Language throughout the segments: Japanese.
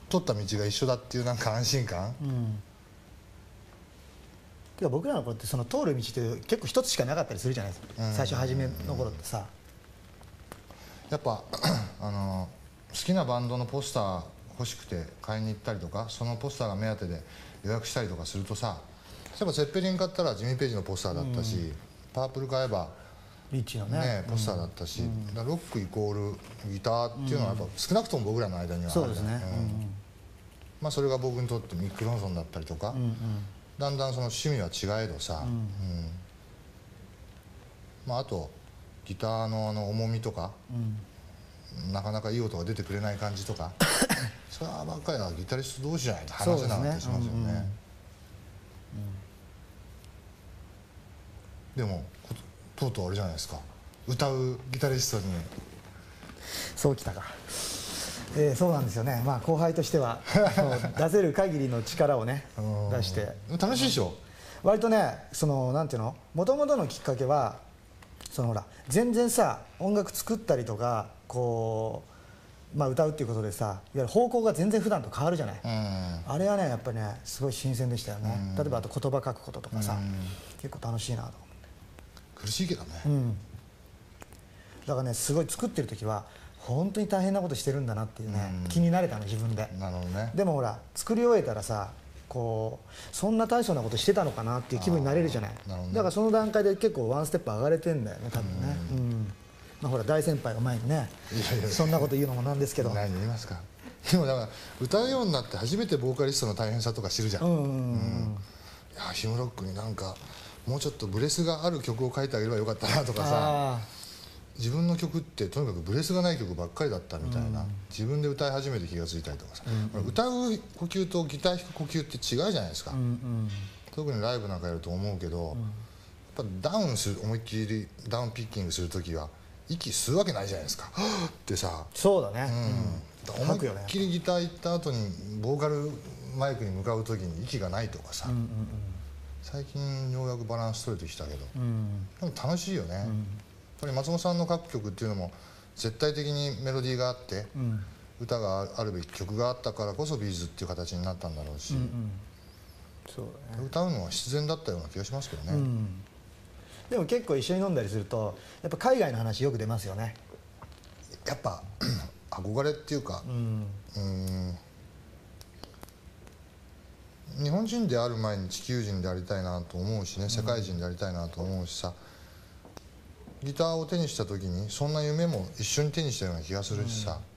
取った道が一緒だっていうなんか安心感、 てか僕らの頃ってその通る道って結構一つしかなかったりするじゃないですか、最初初めの頃ってさ。 やっぱ好きなバンドのポスター欲しくて買いに行ったりとか、そのポスターが目当てで予約したりとかするとさ、例えばゼッペリン買ったらジミー・ペイジのポスターだったし、パープル買えばリッチのねポスターだったし、だからロックイコールギターっていうのはやっぱ少なくとも僕らの間にはある。 そうですね。 まあそれが僕にとってミック・ロンソンだったりとか、だんだんその趣味は違えどさ、まああとギターの重みとか、なかなかいい音が出てくれない感じとかそれはばっかりはギタリスト同士じゃないと話せなかったりしますよね。でもとうとうあれじゃないですか、歌うギタリストに。 そうきたか。そうなんですよね。まあ後輩としては出せる限りの力をね出して。 楽しいでしょ。 割とね、そのなんていうの、もともとのきっかけはそのほら全然さ、音楽作ったりとかこう、まあ、歌うっていうことでさ、いわゆる方向が全然普段と変わるじゃない。あれはねやっぱりねすごい新鮮でしたよね。例えばあと言葉書くこととかさ、結構楽しいなと思って。 苦しいけどね。 だからねすごい作ってる時は本当に大変なことしてるんだなっていうね、気になれたの自分で。 なるほどね。 でもほら作り終えたらさ、こうそんな大層なことしてたのかなっていう気分になれるじゃない。だからその段階で結構ワンステップ上がれてんだよね多分ね。まあほら大先輩が前にねそんなこと言うのもなんですけど。 何言いますか。でもだから歌うようになって初めてボーカリストの大変さとか知るじゃん。いやヒムロックになんかもうちょっとブレスがある曲を書いてあげればよかったなとかさ、自分の曲ってとにかくブレスがない曲ばっかりだったみたいな、自分で歌い始めて気が付いたりとかさ、歌う呼吸とギター弾く呼吸って違うじゃないですか。特にライブなんかやると思うけど、やっぱダウンする、思いっきりダウンピッキングする時は息吸うわけないじゃないですかってさ。 そうだね。 思いっきりギター行った後にボーカルマイクに向かう時に息がないとかさ、最近ようやくバランス取れてきたけど、でも楽しいよね。やっぱり松本さんの書く曲っていうのも絶対的にメロディーがあって、歌があるべき曲があったからこそビーズっていう形になったんだろうし、歌うのは必然だったような気がしますけどね。 でも結構一緒に飲んだりするとやっぱ海外の話よく出ますよね。 やっぱ憧れっていうか、日本人である前に地球人でありたいなと思うしね、世界人でありたいなと思うしさ、ギターを手にした時にそんな夢も一緒に手にしたような気がするしさ、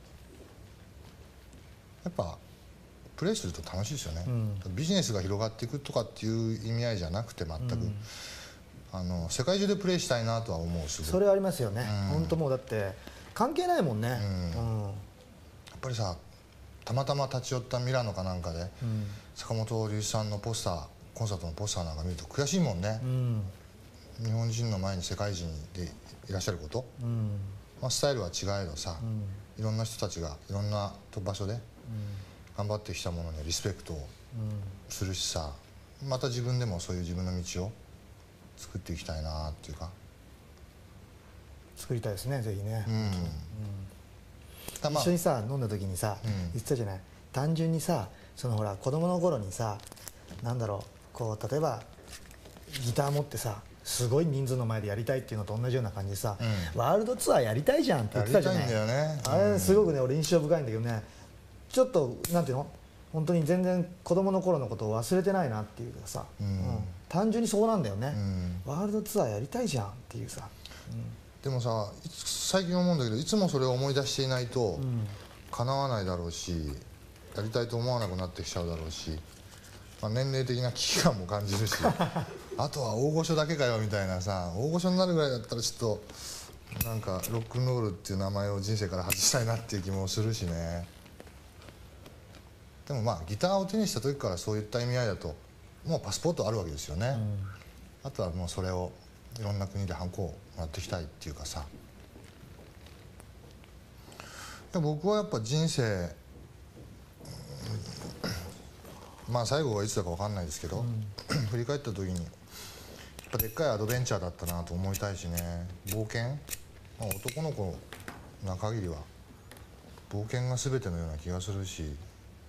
やっぱプレイすると楽しいですよね。ビジネスが広がっていくとかっていう意味合いじゃなくて、全く世界中でプレイしたいなとは思う。すごいそれはありますよね。本当もうだって関係ないもんね。やっぱりさ、たまたま立ち寄ったミラノかなんかで坂本龍一さんのポスター、コンサートのポスターなんか見ると悔しいもんね。日本人の前に世界人でいらっしゃること、まあスタイルは違えどさ、いろんな人たちがいろんな場所で頑張ってきたものにリスペクトをするしさ、また自分でもそういう自分の道を作っていきたいなっていうか。 作りたいですね、ぜひね。一緒にさ飲んだ時にさ言ってたじゃない。単純にさ、そのほら子供の頃にさ、なんだろう、こう例えばギター持ってさすごい人数の前でやりたいっていうのと同じような感じでさ、ワールドツアーやりたいじゃんって言ってたじゃない。あれすごくね俺印象深いんだけどね、ちょっとなんていうの、本当に全然子供の頃のことを忘れてないなっていうかさ、単純にそうなんだよね。ワールドツアーやりたいじゃんっていうさ。 でもさ、最近思うんだけど、いつもそれを思い出していないと叶わないだろうし、やりたいと思わなくなってきちゃうだろうし、まあ、年齢的な危機感も感じるしあとは大御所だけかよみたいなさ、大御所になるぐらいだったらちょっとなんかロックンロールっていう名前を人生から外したいなっていう気もするしね。でもまあギターを手にした時からそういった意味合いだともうパスポートあるわけですよね。あとはもうそれをいろんな国でハンコをもらっていきたいっていうかさ。僕はやっぱ人生、まあ最後はいつだか分かんないですけど、振り返った時にやっぱでっかいアドベンチャーだったなと思いたいしね。冒険、まあ、男の子な限りは冒険が全てのような気がするし、